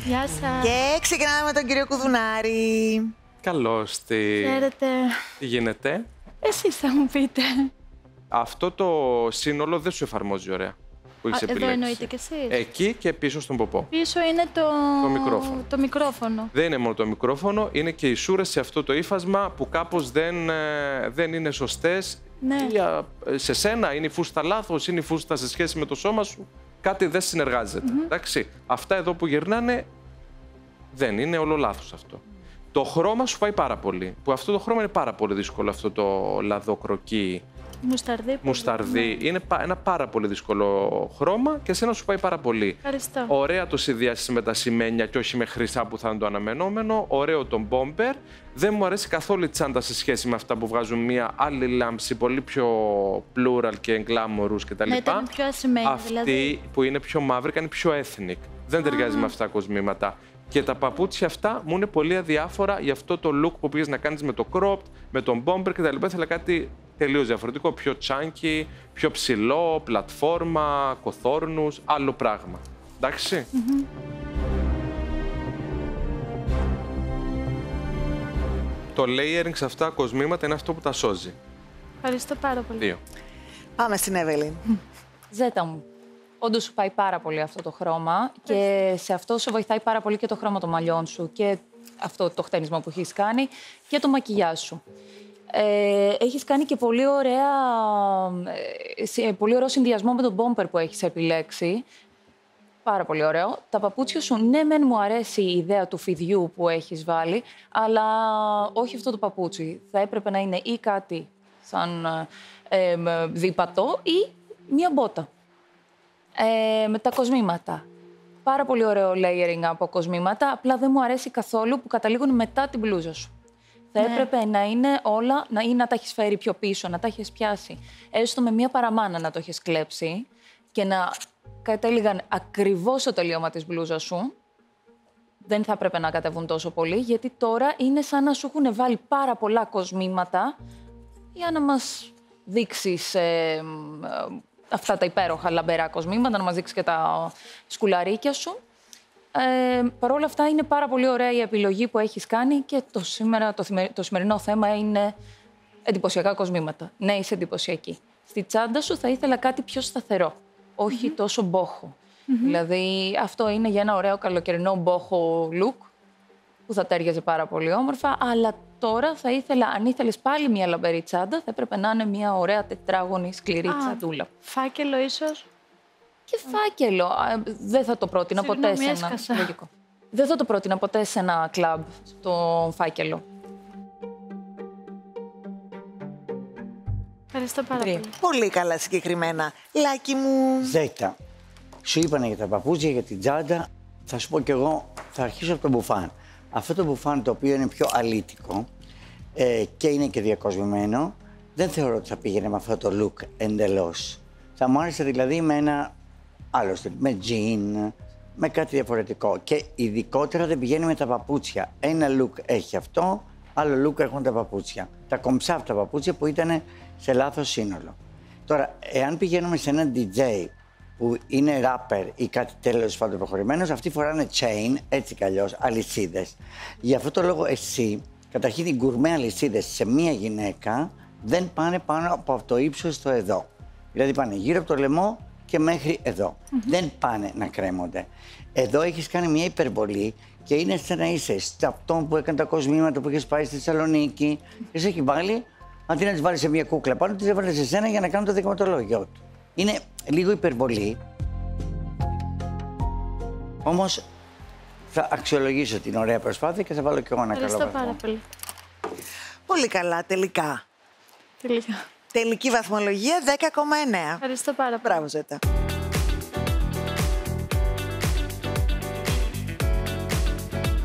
Γεια σας. Και ξεκινάμε με τον κύριο Κουδουνάρη. Καλώς τη... Χαίρετε. Τι γίνεται? Εσείς θα μου πείτε. Αυτό το σύνολο δεν σου εφαρμόζει ωραία που έχεις επιλέξει. Εδώ εννοείτε κι εσείς. Εκεί και πίσω στον ποπό. Πίσω είναι Το μικρόφωνο. Δεν είναι μόνο το μικρόφωνο, είναι και οι σούρες σε αυτό το ύφασμα που κάπως δεν είναι σωστές. Ναι. Σε σένα είναι η φούστα λάθος, είναι η φούστα σε σχέση με το σώμα σου. Κάτι δεν συνεργάζεται. Εντάξει. Αυτά εδώ που γυρνάνε δεν είναι όλο λάθος αυτό. Το χρώμα σου πάει πάρα πολύ. Που αυτό το χρώμα είναι πάρα πολύ δύσκολο, αυτό το λαδοκροκί. Μουσταρδί. Είναι ένα πάρα πολύ δύσκολο χρώμα και εσένα σου πάει πάρα πολύ. Ευχαριστώ. Ωραία το συνδυάσεις με τα σημαίνια και όχι με χρυσά που θα είναι το αναμενόμενο. Ωραίο τον μπόμπερ. Δεν μου αρέσει καθόλου η τσάντα σε σχέση με αυτά που βγάζουν μια άλλη λάμψη, πολύ πιο plural και glamorous κτλ. Ναι, ήταν πιο ασημένια. Αυτή δηλαδή... που είναι πιο μαύρη κάνει πιο ethnic. Δεν ταιριάζει με αυτά τα κοσμήματα. Και τα παπούτσια αυτά μου είναι πολύ αδιάφορα για αυτό το look που πήγες να κάνεις με το cropped, με τον bomber κτλ. Ήθελα κάτι τελείως διαφορετικό, πιο chunky, πιο ψηλό, πλατφόρμα, κοθόρνους, άλλο πράγμα. Εντάξει. Το layering σε αυτά τα κοσμήματα είναι αυτό που τα σώζει. Ευχαριστώ πάρα πολύ. 2. Πάμε στην Εύελιν. Ζέτα μου. Όντως σου πάει πάρα πολύ αυτό το χρώμα και σε αυτό σου βοηθάει πάρα πολύ και το χρώμα των μαλλιών σου και αυτό το χτένισμα που έχεις κάνει και το μακιγιάζ σου. Έχεις κάνει και πολύ ωραίο συνδυασμό με τον μπόμπερ που έχεις επιλέξει. Πάρα πολύ ωραίο. Τα παπούτσια σου, ναι, μεν μου αρέσει η ιδέα του φιδιού που έχεις βάλει, αλλά όχι αυτό το παπούτσι. Θα έπρεπε να είναι ή κάτι σαν δίπατο ή μία μπότα. Με τα κοσμήματα. Πάρα πολύ ωραίο layering από κοσμήματα, απλά δεν μου αρέσει καθόλου που καταλήγουν μετά την μπλούζα σου. Θα έπρεπε να είναι όλα, ή να τα έχεις φέρει πιο πίσω, να τα έχεις πιάσει. Έστω με μία παραμάνα να το έχεις κλέψει και να κατέληγαν ακριβώς στο τελείωμα της μπλούζας σου. Δεν θα έπρεπε να κατεβούν τόσο πολύ, γιατί τώρα είναι σαν να σου έχουν βάλει πάρα πολλά κοσμήματα για να μας δείξεις αυτά τα υπέροχα λαμπερά κοσμήματα, να μας δείξεις και τα σκουλαρίκια σου. Παρ' όλα αυτά είναι πάρα πολύ ωραία η επιλογή που έχεις κάνει και το σημερινό θέμα είναι εντυπωσιακά κοσμήματα. Ναι, είσαι εντυπωσιακή. Στη τσάντα σου θα ήθελα κάτι πιο σταθερό, όχι τόσο μπόχο. Δηλαδή αυτό είναι για ένα ωραίο καλοκαιρινό μπόχο look που θα τέριαζε πάρα πολύ όμορφα, αλλά τώρα θα ήθελα, αν ήθελες πάλι μια λαμπερή τσάντα, θα έπρεπε να είναι μια ωραία τετράγωνη σκληρή τσαντούλα. Φάκελο ίσως. Και φάκελο. Δεν θα το πρότεινα ποτέ σε ένα... Λογικό. Δεν θα το πρότεινα ποτέ σε ένα κλαμπ, το φάκελο. Ευχαριστώ πάρα πολύ. Πολύ καλά συγκεκριμένα. Λάκι μου. Ζέτα, σου είπανε για τα παπούτσια, για την τσάντα. Θα σου πω κι εγώ, θα αρχίσω από το μπουφάν. Αυτό το μπουφάν το οποίο είναι πιο αλήτικο και είναι και διακοσμημένο, δεν θεωρώ ότι θα πήγαινε με αυτό το look εντελώς. Θα μου άρεσε δηλαδή με ένα άλλο στυλ, με jean, με κάτι διαφορετικό. Και ειδικότερα δεν πηγαίνει με τα παπούτσια. Ένα look έχει αυτό, άλλο look έχουν τα παπούτσια. Τα κομψά αυτά τα παπούτσια που ήταν σε λάθος σύνολο. Τώρα, εάν πηγαίνουμε σε ένα DJ που είναι rapper ή κάτι τέλος πάντων προχωρημένος, αυτοί φοράνε chain, έτσι κι αλλιώς, αλυσίδες. Γι' αυτό το λόγο εσύ, καταρχήν οι γκουρμέ αλυσίδες σε μία γυναίκα δεν πάνε πάνω από το ύψος στο εδώ. Δηλαδή πάνε γύρω από το λαιμό και μέχρι εδώ. Δεν πάνε να κρέμονται. Εδώ έχεις κάνει μια υπερβολή και είναι σαν να είσαι σε αυτόν που έκανε τα κοσμήματα που έχεις πάει στη Θεσσαλονίκη και σε έχει βάλει, αντί να τις βάλεις σε μια κούκλα πάνω, τις έβαλες σε σένα για να κάνουν το δειγματολόγιο του. Είναι λίγο υπερβολή. Όμως θα αξιολογήσω την ωραία προσπάθεια και θα βάλω κι εγώ ένα καλό βαθμό. Ευχαριστώ πάρα πολύ. Πολύ καλά, τελικά. Τελικά. Τελική βαθμολογία 10,9. Ευχαριστώ πάρα πολύ. Μπράβο, Ζέτα.